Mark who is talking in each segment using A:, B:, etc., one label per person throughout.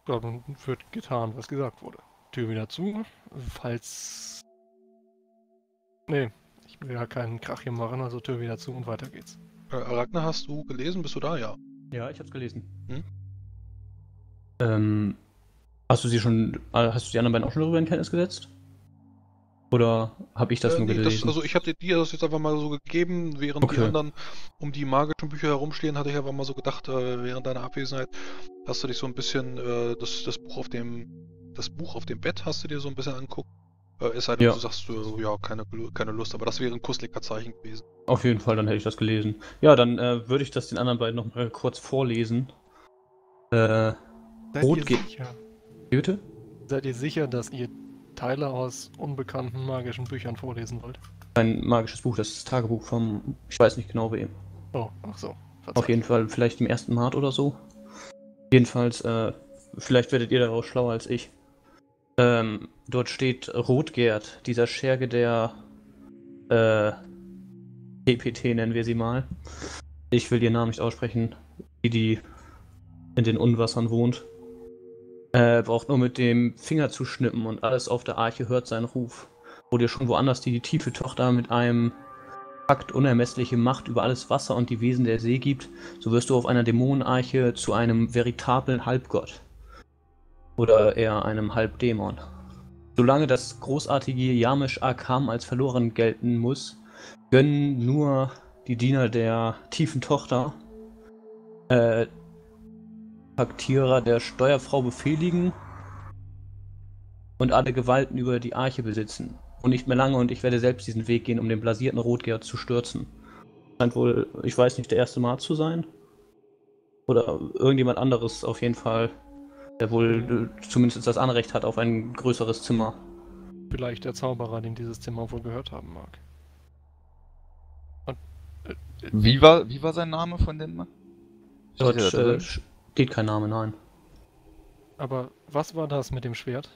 A: Ja, dann wird getan, was gesagt wurde. Tür wieder zu. Falls... Nee, ich will ja keinen Krach hier machen, also Tür wieder zu und weiter geht's.
B: Ragnar, hast du gelesen? Bist du da? Ja.
C: Ja, ich hab's gelesen.
B: Hm?
C: Hast du die anderen beiden auch schon darüber in Kenntnis gesetzt? Oder habe ich das nur
B: Nee,
C: gelesen?
B: also ich hatte dir das jetzt einfach mal so gegeben, während die
C: Okay.
B: anderen um die magischen Bücher herumstehen, hatte ich einfach mal so gedacht, während deiner Abwesenheit hast du dich so ein bisschen das Buch auf dem Bett hast du dir so ein bisschen angeguckt. Es sei denn,
C: Ja.
B: du sagst, ja, keine Lust, aber das wäre ein kusseliger Zeichen gewesen.
C: Auf jeden Fall, dann hätte ich das gelesen. Ja, dann würde ich das den anderen beiden noch mal kurz vorlesen.
A: Seid
C: Rot
A: ihr
C: geht.
A: sicher?
C: Bitte?
A: Seid ihr sicher, dass ihr Teile aus unbekannten magischen Büchern vorlesen wollt?
C: Ein magisches Buch, das ist das Tagebuch vom, ich weiß nicht genau wem.
A: Oh, ach so.
C: Auf jeden Fall, vielleicht im ersten Mart oder so. Jedenfalls, vielleicht werdet ihr daraus schlauer als ich. Dort steht Rotgerd, dieser Scherge der PPT nennen wir sie mal. Ich will ihren Namen nicht aussprechen, die in den Unwassern wohnt. Braucht nur mit dem Finger zu schnippen und alles auf der Arche hört seinen Ruf. Wo dir schon woanders die tiefe Tochter mit einem Pakt unermessliche Macht über alles Wasser und die Wesen der See gibt, so wirst du auf einer Dämonenarche zu einem veritablen Halbgott. Oder eher einem Halbdämon. Solange das großartige Yamesh Arkam als verloren gelten muss, gönnen nur die Diener der tiefen Tochter Paktierer der Steuerfrau befehligen und alle Gewalten über die Arche besitzen. Und nicht mehr lange und ich werde selbst diesen Weg gehen, um den blasierten Rotgerd zu stürzen. Scheint wohl, ich weiß nicht, der erste Mart zu sein. Oder irgendjemand anderes auf jeden Fall, der wohl zumindest das Anrecht hat auf ein größeres Zimmer.
A: Vielleicht der Zauberer, den dieses Zimmer wohl gehört haben mag. Und,
D: Wie war sein Name von dem Mann?
C: Dort
D: Steht er da drin?
C: steht kein Name, nein.
A: aber was war das mit dem Schwert?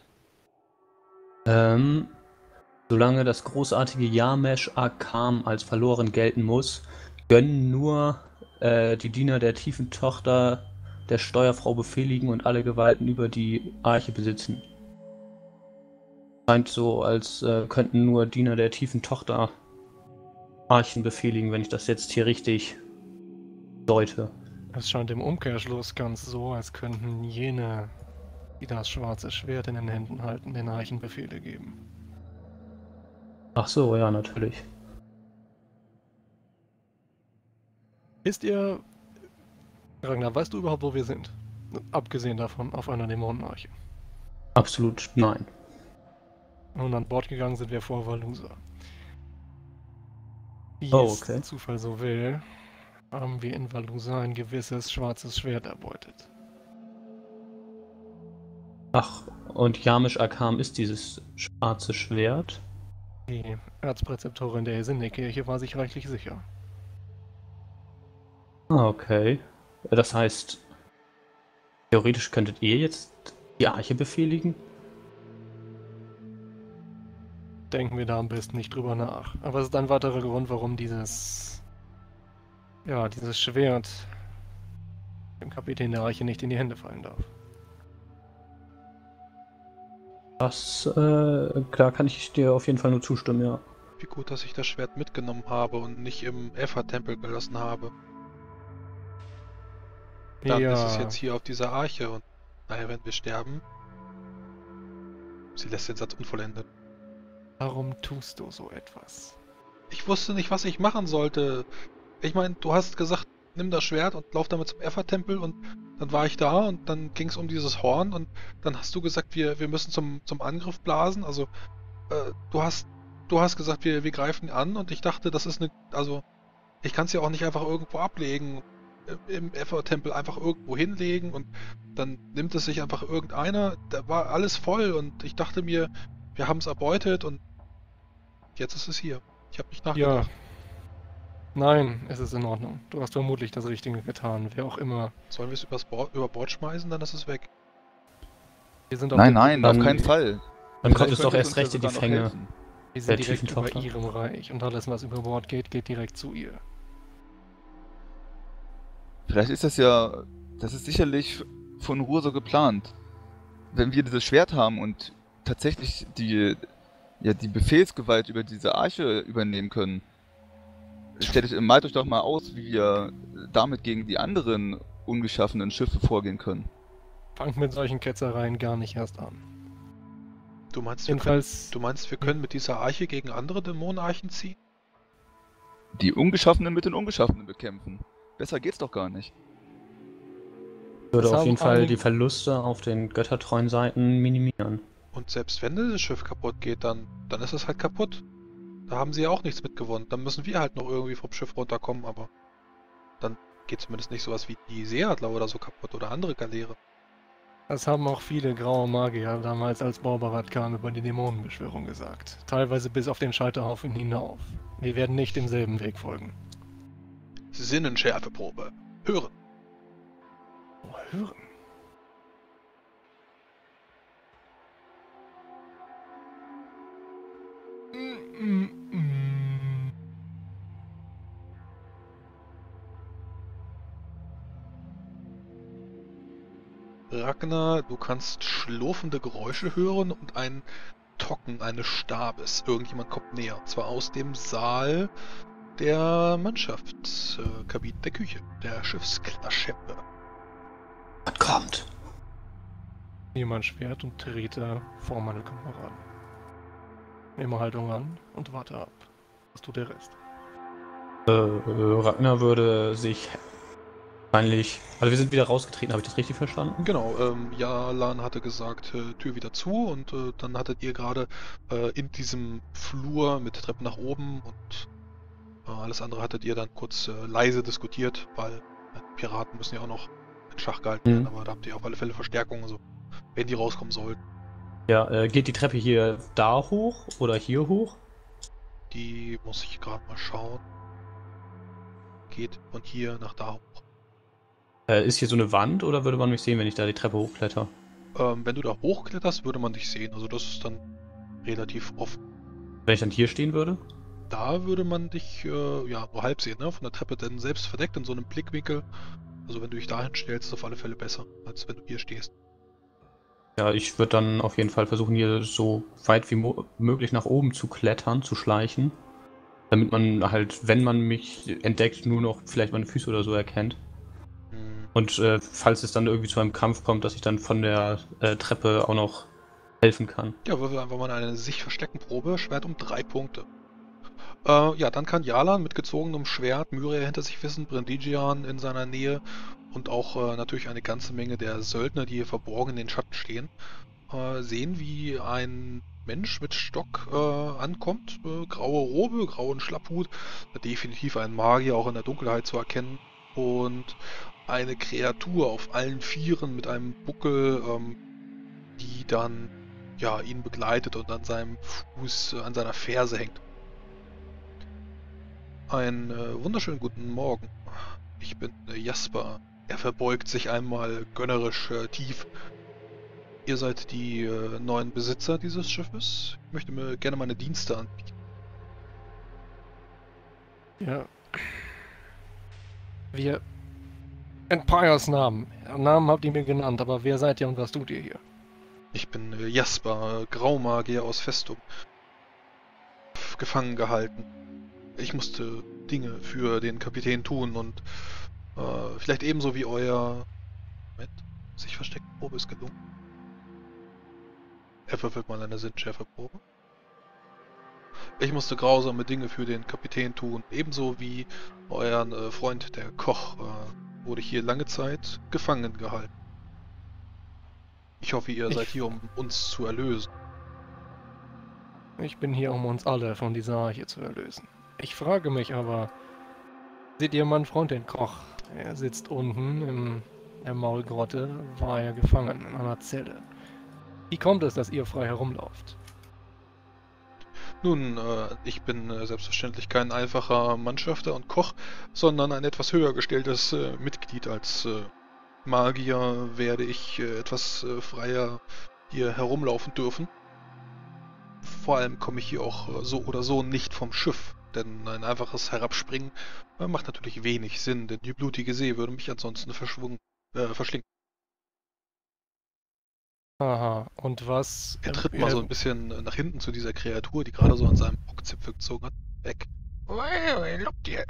C: Solange das großartige Yamesh Arkam als verloren gelten muss, gönnen nur die Diener der tiefen Tochter der Steuerfrau befehligen und alle Gewalten über die Arche besitzen. Scheint so, als könnten nur Diener der tiefen Tochter Archen befehligen, wenn ich das jetzt hier richtig deute.
A: Es scheint im Umkehrschluss ganz so, als könnten jene, die das schwarze Schwert in den Händen halten, den Archen Befehle geben.
C: Ach so, ja, natürlich.
A: Ist ihr... Ragnar, weißt du überhaupt, wo wir sind? Abgesehen davon, auf einer Dämonenarche.
C: Absolut nein.
A: Und an Bord gegangen sind wir vor Valusa. Wie
C: Oh,
A: es
C: okay.
A: der Zufall so will, haben wir in Valusa ein gewisses schwarzes Schwert erbeutet.
C: Ach, und Yamesh Arkam ist dieses schwarze Schwert?
A: Die Erzpräzeptorin der Hesinde-Kirche war sich reichlich sicher.
C: Ah, okay. Das heißt, theoretisch könntet ihr jetzt die Arche befehligen?
A: Denken wir da am besten nicht drüber nach. Aber es ist ein weiterer Grund, warum dieses Schwert dem Kapitän der Arche nicht in die Hände fallen darf.
C: Das, klar kann ich dir auf jeden Fall nur zustimmen, ja.
B: Wie gut, dass ich das Schwert mitgenommen habe und nicht im Effa-Tempel gelassen habe. Dann ist es jetzt hier auf dieser Arche und naja, wenn wir sterben... Sie lässt den Satz unvollendet.
A: Warum tust du so etwas?
B: Ich wusste nicht, was ich machen sollte. Ich meine, du hast gesagt, nimm das Schwert und lauf damit zum Effa-Tempel und dann war ich da und dann ging es um dieses Horn und dann hast du gesagt, wir müssen zum Angriff blasen. Also, du hast gesagt, wir greifen an und ich dachte, das ist also, ich kann es ja auch nicht einfach irgendwo ablegen, im Effa-Tempel einfach irgendwo hinlegen und dann nimmt es sich einfach irgendeiner. Da war alles voll und ich dachte mir, wir haben es erbeutet und jetzt ist es hier. Ich habe nicht nachgedacht.
A: Ja. Nein, es ist in Ordnung. Du hast vermutlich das Richtige getan, wer auch immer.
B: Sollen wir es über Bord schmeißen, dann ist es weg.
A: Wir sind auf
D: Nein,
A: dem
D: nein, auf
C: Dann-
D: kein Fall.
C: Dann kommt
D: Vielleicht
C: es doch
D: könnte
C: erst
D: uns
C: recht
D: ja
C: in die
D: sogar noch
C: Fänge.
D: helfen.
A: Wir
C: der
A: sind direkt
C: tiefen
A: über
C: Tochter.
A: ihrem Reich und alles, was über Bord geht, geht direkt zu ihr.
D: Vielleicht ist das ja, das ist sicherlich von Ruhr so geplant. wenn wir dieses Schwert haben und tatsächlich die Befehlsgewalt über diese Arche übernehmen können, malt euch doch mal aus, wie wir damit gegen die anderen ungeschaffenen Schiffe vorgehen können.
A: Fangt mit solchen Ketzereien gar nicht erst an.
B: Du meinst,
A: Jedenfalls,
B: wir können mit dieser Arche gegen andere Dämonenarchen ziehen?
D: Die Ungeschaffenen mit den Ungeschaffenen bekämpfen. Besser geht's doch gar nicht.
C: Würde
A: Das
C: auf
A: haben
C: jeden Fall
A: einige-
C: die Verluste auf den göttertreuen Seiten minimieren.
B: Und selbst wenn das Schiff kaputt geht, dann ist es halt kaputt. Da haben sie ja auch nichts mitgewonnen. Dann müssen wir halt noch irgendwie vom Schiff runterkommen, aber dann geht zumindest nicht sowas wie die Seeadler oder so kaputt oder andere Galeere.
A: das haben auch viele graue Magier damals, als Borbarat kam, über die Dämonenbeschwörung gesagt. Teilweise bis auf den Scheiterhaufen hinauf. Wir werden nicht demselben Weg folgen.
B: Sinnenschärfeprobe. Hören.
A: Oh, hören.
B: Ragnar, du kannst schlurfende Geräusche hören und ein Tocken eines Stabes. Irgendjemand kommt näher. Und zwar aus dem Saal der Mannschaftskabine der Küche, der Schiffsklatschempe.
C: Was kommt?
A: Nehme mein Schwert und trete vor meine Kameraden. Nehme Haltung an und warte ab. Was tut der Rest?
C: Ragnar würde sich wahrscheinlich... Also wir sind wieder rausgetreten, habe ich das richtig verstanden?
B: Genau, Jalan hatte gesagt, Tür wieder zu und dann hattet ihr gerade in diesem Flur mit Treppen nach oben und alles andere hattet ihr dann kurz leise diskutiert, weil Piraten müssen ja auch noch in Schach gehalten werden, aber da habt ihr auf alle Fälle Verstärkung, also wenn die rauskommen sollten.
C: Ja, geht die Treppe hier da hoch oder hier hoch?
B: Die muss ich gerade mal schauen. Geht von hier nach da hoch.
C: Ist hier so eine Wand oder würde man mich sehen, wenn ich da die Treppe hochkletter?
B: Wenn du da hochkletterst, würde man dich sehen, also das ist dann relativ offen.
C: Wenn ich dann hier stehen würde?
B: Da würde man dich ja nur halb sehen, ne? Von der Treppe dann selbst verdeckt in so einem Blickwinkel. Also wenn du dich dahin stellst, ist auf alle Fälle besser, als wenn du hier stehst.
C: Ja, ich würde dann auf jeden Fall versuchen, hier so weit wie möglich nach oben zu klettern, zu schleichen. Damit man halt, wenn man mich entdeckt, nur noch vielleicht meine Füße oder so erkennt. Und falls es dann irgendwie zu einem Kampf kommt, dass ich dann von der Treppe auch noch helfen kann.
B: Ja, würfel einfach mal eine Sich-Verstecken-Probe. Schwert um 3 Punkte. Ja, dann kann Jalan mit gezogenem Schwert Myria hinter sich wissen, Brindigian in seiner Nähe und auch natürlich eine ganze Menge der Söldner, die hier verborgen in den Schatten stehen, sehen, wie ein Mensch mit Stock ankommt. Graue Robe, grauen Schlapphut, definitiv ein Magier, auch in der Dunkelheit zu erkennen. Und eine Kreatur auf allen Vieren mit einem Buckel, die dann ja ihn begleitet und an seinem Fuß, an seiner Ferse hängt. Einen wunderschönen guten Morgen. Ich bin Jasper. Er verbeugt sich einmal gönnerisch tief. Ihr seid die neuen Besitzer dieses Schiffes. Ich möchte mir gerne meine Dienste anbieten.
A: Ja. Wir... Empires Namen. Namen habt ihr mir genannt, aber wer seid ihr und was tut ihr hier?
B: Ich bin Jasper, Graumagier aus Festum. Gefangen gehalten. Ich musste Dinge für den Kapitän tun und vielleicht ebenso wie euer... Moment, sich versteckte Probe ist gelungen. Er würfelt mal eine Sinnschärfeprobe. Ich musste grausame Dinge für den Kapitän tun, ebenso wie euren Freund, der Koch, wurde hier lange Zeit gefangen gehalten. Ich hoffe, ihr seid hier, um uns zu erlösen.
A: Ich bin hier, um uns alle von dieser Arche zu erlösen. Ich frage mich aber, seht ihr meinen Freund, den Koch? Er sitzt unten in der Maulgrotte, war er gefangen in einer Zelle. Wie kommt es, dass ihr frei herumlauft?
B: Nun, ich bin selbstverständlich kein einfacher Mannschafter und Koch, sondern ein etwas höher gestelltes Mitglied. Als Magier werde ich etwas freier hier herumlaufen dürfen. Vor allem komme ich hier auch so oder so nicht vom Schiff, denn ein einfaches Herabspringen macht natürlich wenig Sinn, denn die blutige See würde mich ansonsten verschlingen.
A: Aha, und was?
B: Er tritt mal so ein bisschen nach hinten zu dieser Kreatur, die gerade so an seinem Rockzipfel gezogen hat. Weg. Look dir.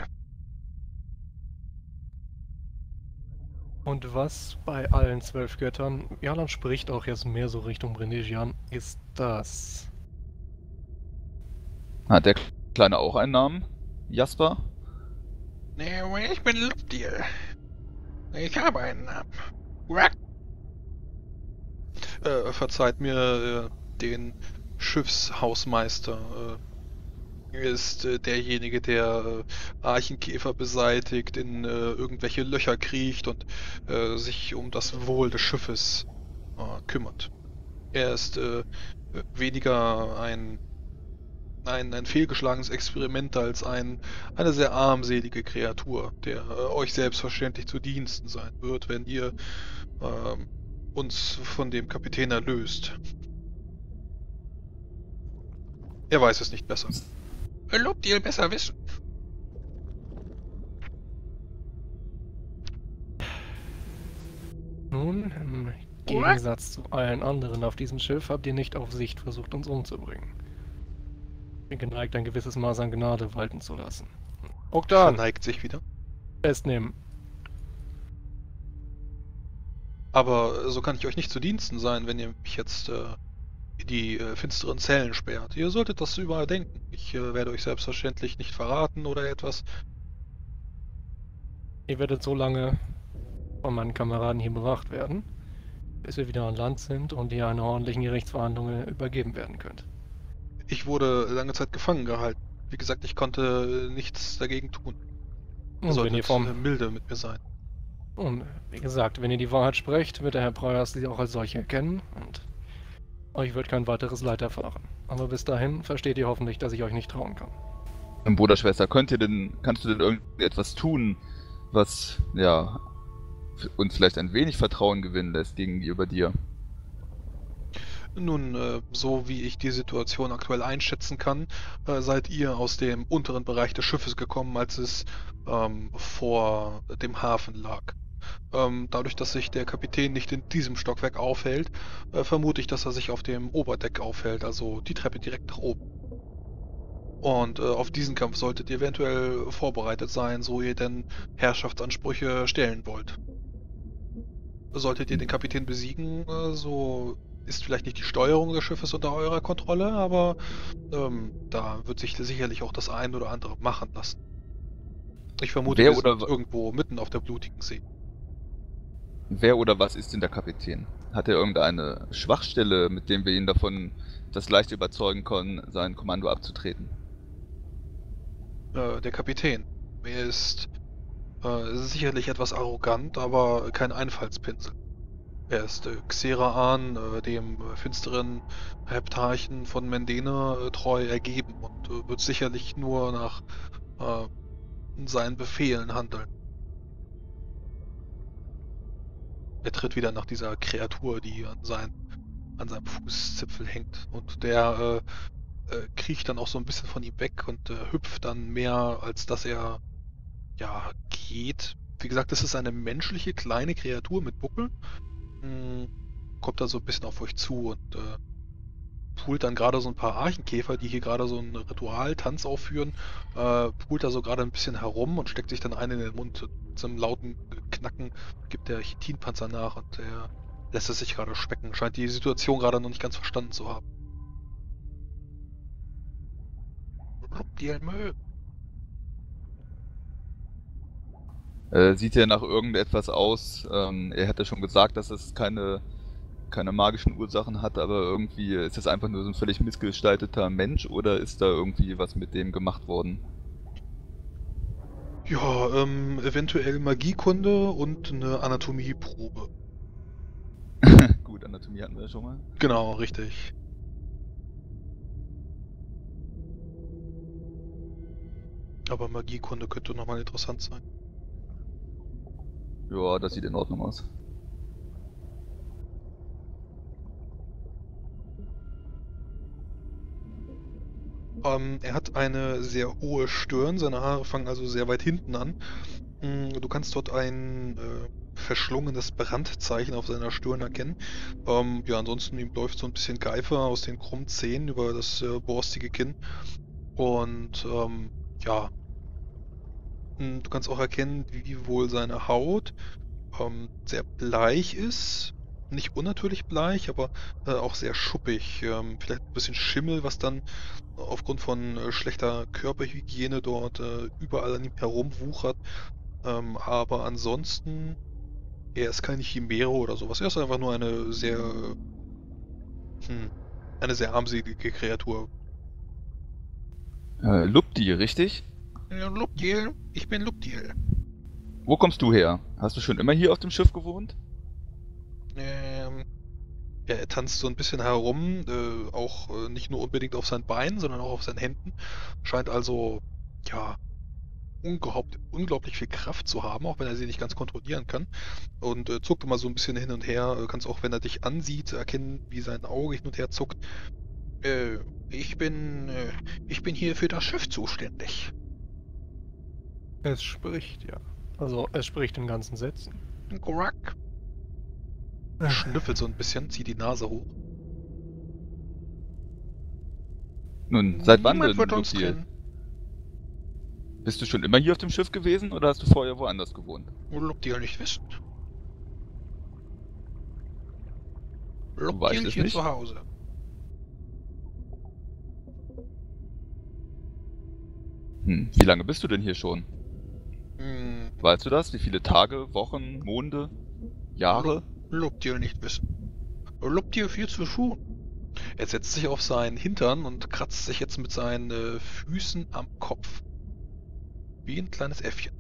A: Und was bei allen 12 Göttern, Jalan spricht auch jetzt mehr so Richtung Brenesian, ist das?
D: Hat der Kleine auch einen Namen? Jasper?
B: Nee, ich bin Luptil. Ich habe einen Namen. Quack. Verzeiht mir den Schiffshausmeister. Er ist derjenige, der Archenkäfer beseitigt, in irgendwelche Löcher kriecht und sich um das Wohl des Schiffes kümmert. Er ist weniger ein fehlgeschlagenes Experiment als eine sehr armselige Kreatur, der euch selbstverständlich zu Diensten sein wird, wenn ihr uns von dem Kapitän erlöst. Er weiß es nicht besser. Lobt ihr besser wissen.
A: Nun, im Gegensatz zu allen anderen auf diesem Schiff habt ihr nicht auf Sicht versucht, uns umzubringen. Ich bin geneigt, ein gewisses Maß an Gnade walten zu lassen. Ogdan,
B: Verneigt sich wieder.
A: festnehmen.
B: Aber so kann ich euch nicht zu Diensten sein, wenn ihr mich jetzt in die finsteren Zellen sperrt. Ihr solltet das überdenken. Ich werde euch selbstverständlich nicht verraten oder etwas.
A: Ihr werdet so lange von meinen Kameraden hier bewacht werden, bis wir wieder an Land sind und ihr einer ordentlichen Gerichtsverhandlung übergeben werden könnt.
B: Ich wurde lange Zeit gefangen gehalten. Wie gesagt, ich konnte nichts dagegen tun. Ihr
A: Und wenn ihr
B: solltet milde mit mir sein.
A: Und wie gesagt, wenn ihr die Wahrheit sprecht, wird der Herr Preuers sie auch als solche erkennen und euch wird kein weiteres Leid erfahren. Aber bis dahin versteht ihr hoffentlich, dass ich euch nicht trauen kann.
D: Bruder, Schwester, kannst du denn irgendetwas tun, was, ja, uns vielleicht ein wenig Vertrauen gewinnen lässt gegenüber dir?
B: Nun, so wie ich die Situation aktuell einschätzen kann, seid ihr aus dem unteren Bereich des Schiffes gekommen, als es vor dem Hafen lag. Dadurch, dass sich der Kapitän nicht in diesem Stockwerk aufhält, vermute ich, dass er sich auf dem Oberdeck aufhält, also die Treppe direkt nach oben. Und auf diesen Kampf solltet ihr eventuell vorbereitet sein, so ihr denn Herrschaftsansprüche stellen wollt. Solltet ihr den Kapitän besiegen, so ist vielleicht nicht die Steuerung des Schiffes unter eurer Kontrolle, aber da wird sich sicherlich auch das ein oder andere machen lassen. Ich vermute, wir sind irgendwo mitten auf der blutigen See.
D: Wer oder was ist denn der Kapitän? Hat er irgendeine Schwachstelle, mit dem wir ihn davon das leicht überzeugen können, sein Kommando abzutreten?
B: Der Kapitän. Er ist sicherlich etwas arrogant, aber kein Einfallspinsel. Er ist Xeraan, dem finsteren Heptarchen von Mendena, treu ergeben und wird sicherlich nur nach seinen Befehlen handeln. Er tritt wieder nach dieser Kreatur, die an seinem Fußzipfel hängt. Und der kriecht dann auch so ein bisschen von ihm weg und hüpft dann mehr, als dass er ja geht. Wie gesagt, das ist eine menschliche kleine Kreatur mit Buckel. Kommt da so ein bisschen auf euch zu und pult dann gerade so ein paar Archenkäfer, die hier gerade so einen Ritualtanz aufführen, pult da so gerade ein bisschen herum und steckt sich dann einen in den Mund. Mit so einem lauten Knacken gibt der Chitinpanzer nach und er lässt es sich gerade schmecken. Scheint die Situation gerade noch nicht ganz verstanden zu haben. Die Mö.
D: Sieht er nach irgendetwas aus? Er hätte schon gesagt, dass es keine magischen Ursachen hat, aber irgendwie ist das einfach nur so ein völlig missgestalteter Mensch oder ist da irgendwie was mit dem gemacht worden?
B: Ja, eventuell Magiekunde und eine Anatomieprobe.
D: Gut, Anatomie hatten wir ja schon mal.
B: Genau, richtig. Aber Magiekunde könnte nochmal interessant sein.
D: Ja, das sieht in Ordnung aus.
B: Er hat eine sehr hohe Stirn, seine Haare fangen also sehr weit hinten an. Du kannst dort ein verschlungenes Brandzeichen auf seiner Stirn erkennen. Ja, ansonsten ihm läuft so ein bisschen Geifer aus den krummen Zähnen über das borstige Kinn. Und ja, du kannst auch erkennen, wie wohl seine Haut sehr bleich ist. Nicht unnatürlich bleich, aber auch sehr schuppig. Vielleicht ein bisschen Schimmel, was dann aufgrund von schlechter Körperhygiene dort überall an ihm herumwuchert. Aber ansonsten, er ist keine Chimäre oder sowas. Er ist einfach nur eine sehr armselige Kreatur.
D: Lupti, richtig?
B: Ja, Luptil, ich bin Luptil.
D: Wo kommst du her? Hast du schon immer hier auf dem Schiff gewohnt?
B: Ja, er tanzt so ein bisschen herum, auch nicht nur unbedingt auf seinen Beinen, sondern auch auf seinen Händen. Scheint also, ja, unglaublich viel Kraft zu haben, auch wenn er sie nicht ganz kontrollieren kann. Und zuckt immer so ein bisschen hin und her. Kannst auch, wenn er dich ansieht, erkennen, wie sein Auge hin und her zuckt. Äh, ich bin hier für das Schiff zuständig.
A: Es spricht, ja. Also, es spricht in ganzen Sätzen.
B: Gorak. Schnüffelt so ein bisschen, zieht die Nase hoch.
D: Nun, seit wann
B: Niemand
D: denn,
B: wird uns
D: Lupti?
B: kennen.
D: Bist du schon immer hier auf dem Schiff gewesen oder hast du vorher woanders gewohnt?
B: Luptil nicht wissen.
D: weißt
B: Luptil
D: es
B: hier
D: nicht?
B: zu Hause.
D: Wie lange bist du denn hier schon?
B: Hm,
D: Weißt du das? Wie viele Tage, Wochen, Monde, Jahre?
B: Luptil nicht wissen. Luptil viel zu tun. Er setzt sich auf seinen Hintern und kratzt sich jetzt mit seinen Füßen am Kopf. Wie ein kleines Äffchen.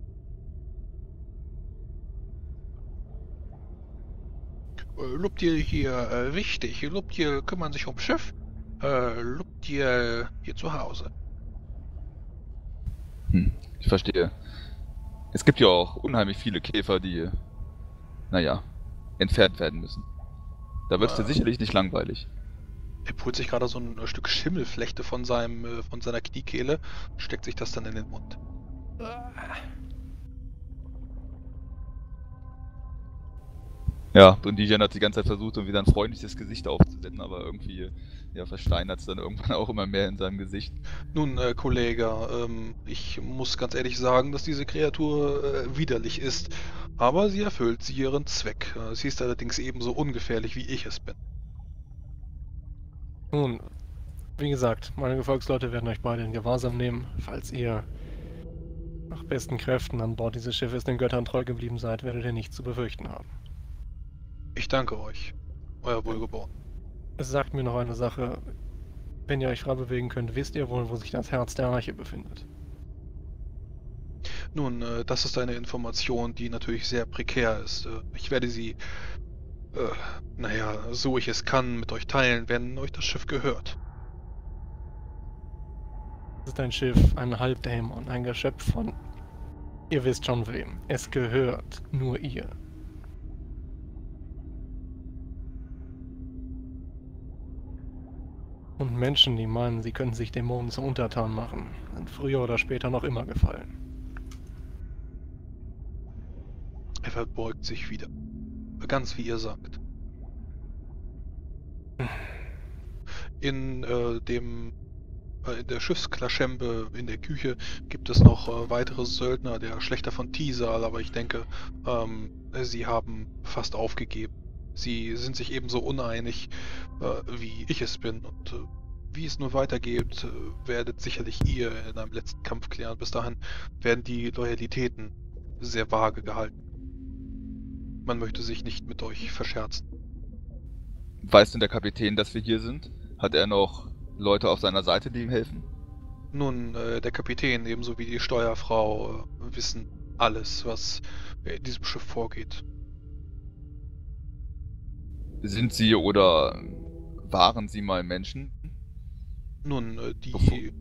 B: Luptil hier wichtig. Luptil kümmern sich ums Schiff. Luptil hier zu Hause.
D: Ich verstehe. Es gibt ja auch unheimlich viele Käfer, die, naja, entfernt werden müssen. Da wird's dir sicherlich nicht langweilig.
B: Er pult sich gerade so ein Stück Schimmelflechte von seiner Kniekehle und steckt sich das dann in den Mund.
D: Ja, Brindijan hat die ganze Zeit versucht, um wieder ein freundliches Gesicht aufzusetzen, aber irgendwie, ja, versteinert es dann irgendwann auch immer mehr in seinem Gesicht.
B: Nun, Kollege, ich muss ganz ehrlich sagen, dass diese Kreatur widerlich ist. Aber sie erfüllt ihren Zweck. Sie ist allerdings ebenso ungefährlich, wie ich es bin.
A: Nun, wie gesagt, meine Gefolgsleute werden euch beide in Gewahrsam nehmen, falls ihr nach besten Kräften an Bord dieses Schiffes den Göttern treu geblieben seid, werdet ihr nichts zu befürchten haben.
B: Ich danke euch, euer Wohlgeboren.
A: Es sagt mir noch eine Sache. Wenn ihr euch frei bewegen könnt, wisst ihr wohl, wo sich das Herz der Arche befindet.
B: Nun, das ist eine Information, die natürlich sehr prekär ist. Ich werde sie, naja, so ich es kann, mit euch teilen, wenn euch das Schiff gehört.
A: Es ist ein Schiff, ein Halbdämon, ein Geschöpf von... Ihr wisst schon wem. Es gehört nur ihr. Und Menschen, die meinen, sie können sich Dämonen zum Untertan machen, sind früher oder später noch immer gefallen.
B: Er verbeugt sich wieder. Ganz wie ihr sagt. In der Schiffsklaschembe in der Küche gibt es noch weitere Söldner der Schlächter von Tisal, aber ich denke, sie haben fast aufgegeben. Sie sind sich ebenso uneinig, wie ich es bin, und wie es nur weitergeht, werdet sicherlich ihr in einem letzten Kampf klären. Bis dahin werden die Loyalitäten sehr vage gehalten. Man möchte sich nicht mit euch verscherzen.
D: Weiß denn der Kapitän, dass wir hier sind? Hat er noch Leute auf seiner Seite, die ihm helfen?
B: Nun, der Kapitän ebenso wie die Steuerfrau wissen alles, was in diesem Schiff vorgeht.
D: Sind sie oder waren sie mal Menschen?
B: Nun, die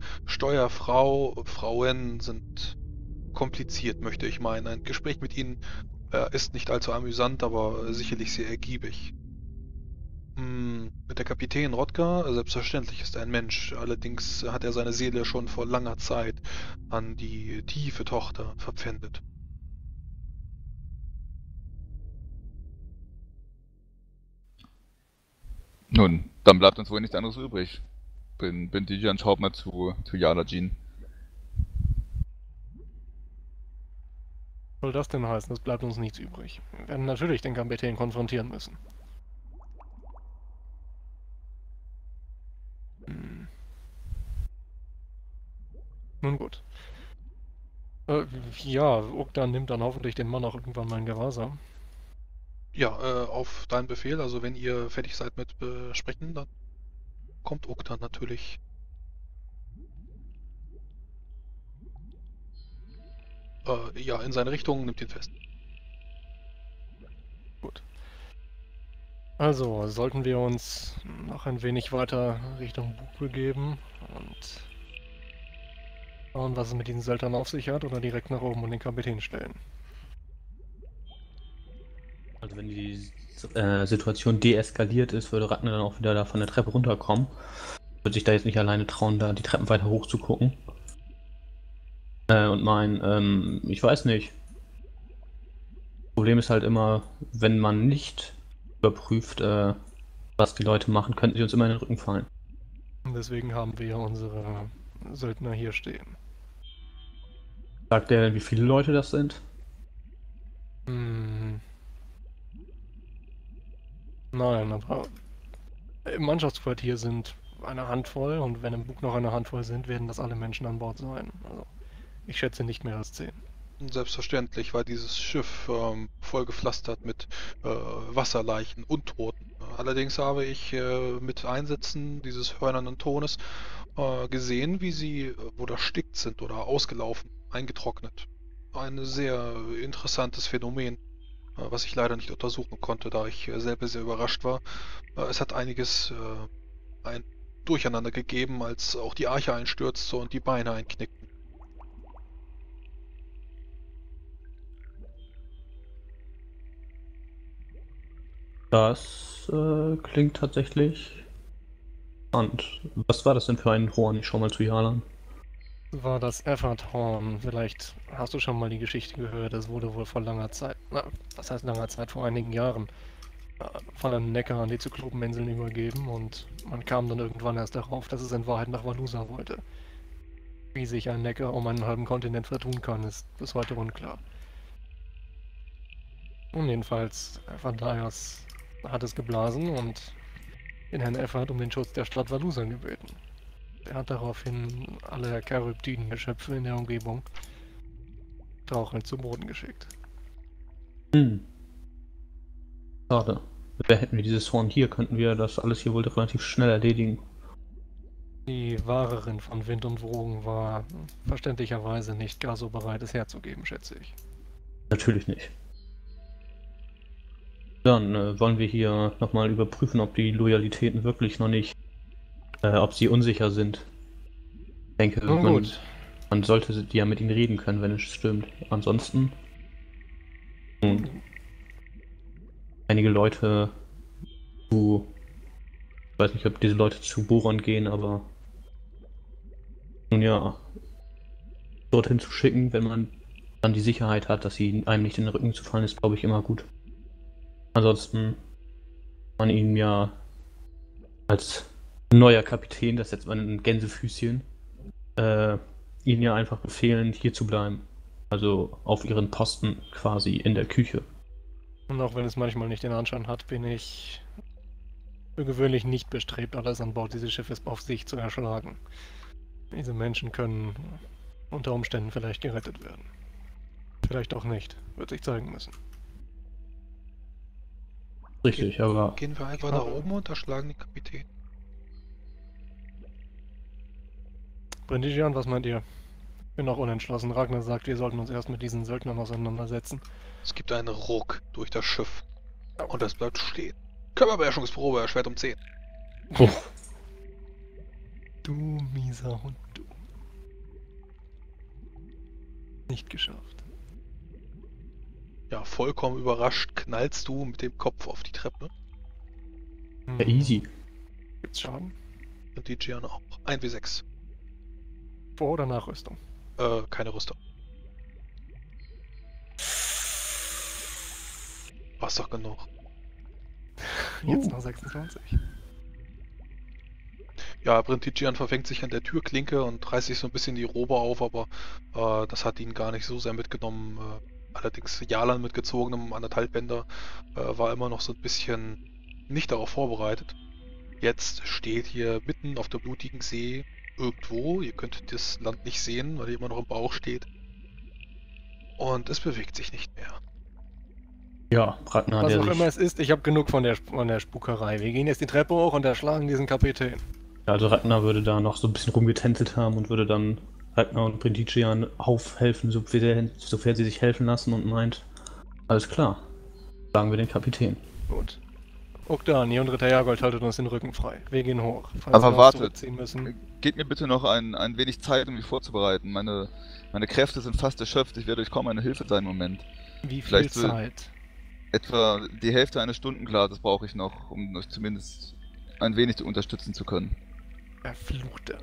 B: Frauen sind kompliziert, möchte ich meinen. Ein Gespräch mit ihnen ist nicht allzu amüsant, aber sicherlich sehr ergiebig. Mit der Kapitän Rodka, selbstverständlich ist er ein Mensch, allerdings hat er seine Seele schon vor langer Zeit an die tiefe Tochter verpfändet.
D: Nun, dann bleibt uns wohl nichts anderes übrig. Bin Dijan, schaut mal zu Yala Jean.
A: Was soll das denn heißen? Es bleibt uns nichts übrig. Wir werden natürlich den Kapitän konfrontieren müssen. Hm. Nun gut. Ja, Uktan nimmt dann hoffentlich den Mann auch irgendwann mal in Gewahrsam.
B: Ja, auf deinen Befehl, also wenn ihr fertig seid mit Besprechen, dann kommt Oktan natürlich. Ja, in seine Richtung, nimmt ihn fest.
A: Gut. Also, sollten wir uns noch ein wenig weiter Richtung Bug begeben und schauen, was es mit diesen Söldnern auf sich hat, oder direkt nach oben und den Kapitän stellen.
C: Also wenn die Situation deeskaliert ist, würde Ragnar dann auch wieder da von der Treppe runterkommen. Würde sich da jetzt nicht alleine trauen, da die Treppen weiter hoch zu gucken. Und ich weiß nicht. Problem ist halt immer, wenn man nicht überprüft, was die Leute machen, könnten sie uns immer in den Rücken fallen.
A: Und deswegen haben wir unsere Söldner hier stehen.
C: Sagt er denn, wie viele Leute das sind?
A: Hm. Nein, aber im Mannschaftsquartier sind eine Handvoll, und wenn im Bug noch eine Handvoll sind, werden das alle Menschen an Bord sein. Also, ich schätze nicht mehr als 10.
B: Selbstverständlich war dieses Schiff vollgepflastert mit Wasserleichen und Toten. Allerdings habe ich mit Einsätzen dieses hörnernen Tones gesehen, wie sie wohl erstickt sind oder ausgelaufen, eingetrocknet. Ein sehr interessantes Phänomen, was ich leider nicht untersuchen konnte, da ich selber sehr überrascht war. Es hat einiges ein Durcheinander gegeben, als auch die Arche einstürzte und die Beine einknickten.
C: Das klingt tatsächlich spannend. Was war das denn für ein Horn? Ich schau mal zu Jalan.
A: War das Efferthorn. Vielleicht hast du schon mal die Geschichte gehört. Es wurde wohl vor langer Zeit, na, was heißt langer Zeit, vor einigen Jahren, von einem Neckar an die Zyklopeninseln übergeben, und man kam dann irgendwann erst darauf, dass es in Wahrheit nach Valusa wollte. Wie sich ein Neckar um einen halben Kontinent vertun kann, ist bis heute unklar. Und jedenfalls, Ephadaios hat es geblasen und den Herrn Effert um den Schutz der Stadt Valusa gebeten. Er hat daraufhin alle Charyptiden-Geschöpfe in der Umgebung strauchelnd zu Boden geschickt.
C: Schade. Hätten wir dieses Horn hier, könnten wir das alles hier wohl relativ schnell erledigen.
A: Die Wahrerin von Wind und Wogen war verständlicherweise nicht gar so bereit, es herzugeben, schätze ich.
C: Natürlich nicht. Dann wollen wir hier nochmal überprüfen, ob die Loyalitäten wirklich noch nicht, ob sie unsicher sind. Ich denke, man sollte ja mit ihnen reden können, wenn es stimmt. Ansonsten einige Leute ich weiß nicht, ob diese Leute zu Boron gehen, aber nun ja, dorthin zu schicken, wenn man dann die Sicherheit hat, dass sie einem nicht in den Rücken zu fallen, ist, glaube ich, immer gut. Ansonsten man ihm ja als neuer Kapitän, das setzt man in Gänsefüßchen, ihnen ja einfach befehlen, hier zu bleiben. Also auf ihren Posten quasi in der Küche.
A: Und auch wenn es manchmal nicht den Anschein hat, bin ich für gewöhnlich nicht bestrebt, alles an Bord dieses Schiffes auf sich zu erschlagen. Diese Menschen können unter Umständen vielleicht gerettet werden. Vielleicht auch nicht, wird sich zeigen müssen.
C: Richtig, aber
B: Gehen wir einfach nach oben und erschlagen den Kapitän.
A: Brindigian, was meint ihr? Bin noch unentschlossen. Ragnar sagt, wir sollten uns erst mit diesen Söldnern auseinandersetzen.
B: Es gibt einen Ruck durch das Schiff. Und es bleibt stehen. Körperbeherrschungsprobe, erschwert um 10.
C: Uff.
A: Du mieser Hund, du. Nicht geschafft.
B: Ja, vollkommen überrascht knallst du mit dem Kopf auf die Treppe.
C: Ja, easy.
A: Gibt's Schaden?
B: Und die Gian auch. 1W6.
A: Vor- oder Nachrüstung?
B: Keine Rüstung. War's doch genug.
A: Jetzt noch 26.
B: Ja, Brintigian verfängt sich an der Türklinke und reißt sich so ein bisschen die Robe auf, aber das hat ihn gar nicht so sehr mitgenommen. Allerdings Jalan mit gezogenem 1,5 Bänder war immer noch so ein bisschen nicht darauf vorbereitet. Jetzt steht ihr mitten auf der blutigen See irgendwo. Ihr könnt das Land nicht sehen, weil ihr immer noch im Bauch steht. Und es bewegt sich nicht mehr.
C: Ja, Ragnar,
A: Was
C: der
A: auch
C: sich...
A: immer es ist, ich habe genug von der Spukerei. Wir gehen jetzt die Treppe hoch und erschlagen diesen Kapitän.
C: Also Ragnar würde da noch so ein bisschen rumgetänzelt haben und würde dann Ragnar und Brintigian aufhelfen, sofern sie sich helfen lassen und meint, alles klar, sagen wir den Kapitän.
A: Gut. Ogdani und Ritter Jagold haltet uns den Rücken frei. Wir gehen hoch. Falls
D: Aber
A: wir uns
D: wartet.
A: zurückziehen müssen.
D: Gebt mir bitte noch ein wenig Zeit, um mich vorzubereiten. Meine Kräfte sind fast erschöpft. Ich werde euch kaum eine Hilfe sein im Moment.
A: Wie viel
D: Vielleicht so-
A: Zeit?
D: Etwa die Hälfte eines Stundenglases brauche ich noch, um euch zumindest ein wenig unterstützen zu können.
A: Verfluchte.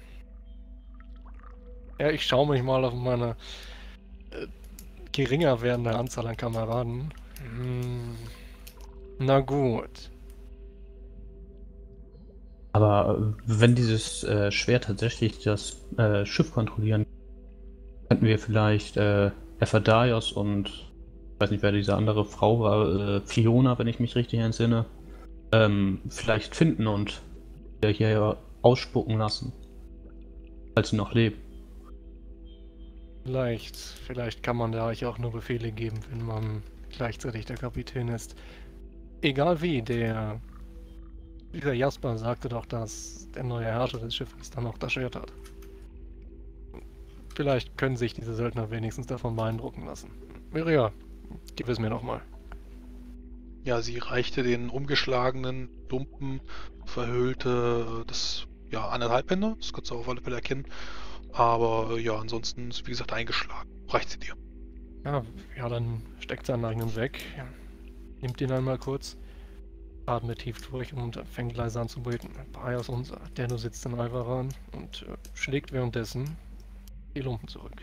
A: Ja, ich schaue mich mal auf meine geringer werdende Anzahl an Kameraden. Na gut.
C: Aber wenn dieses Schwert tatsächlich das Schiff kontrollieren, könnten wir vielleicht Ephadaios und ich weiß nicht, wer diese andere Frau war, Fiona, wenn ich mich richtig entsinne, vielleicht finden und hier ausspucken lassen, falls sie noch lebt.
A: Vielleicht kann man da euch auch nur Befehle geben, wenn man gleichzeitig der Kapitän ist. Egal wie, dieser Jasper sagte doch, dass der neue Herrscher des Schiffes dann noch das Schwert hat. Vielleicht können sich diese Söldner wenigstens davon beeindrucken lassen. Miria, gib es mir nochmal.
B: Ja, sie reichte den umgeschlagenen, lumpen, verhüllte, das, ja, 1,5 Bänder, das kannst du auf alle Fälle erkennen. Aber ja, ansonsten ist, wie gesagt, eingeschlagen. Reicht sie dir.
A: Ja, dann steckt seinen eigenen weg. Ja. Nimmt ihn einmal kurz, atmet tief durch und fängt leise an zu beten. Paios unser, der du sitzt in Alvaran und schlägt währenddessen die Lumpen zurück.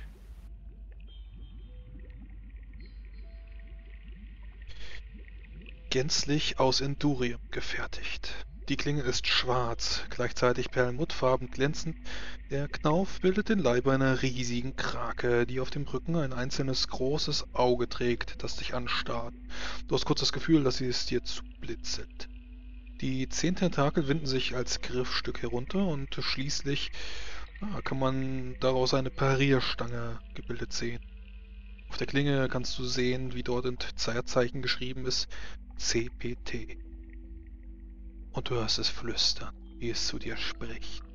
B: Gänzlich aus Endurium gefertigt. Die Klinge ist schwarz, gleichzeitig perlmuttfarben glänzend. Der Knauf bildet den Leib einer riesigen Krake, die auf dem Rücken ein einzelnes großes Auge trägt, das dich anstarrt. Du hast kurz das Gefühl, dass sie es dir zublitzelt. Die 10 Tentakel winden sich als Griffstück herunter und schließlich kann man daraus eine Parierstange gebildet sehen. Auf der Klinge kannst du sehen, wie dort in Zeichen geschrieben ist, CPT. Und du hörst es flüstern, wie es zu dir spricht.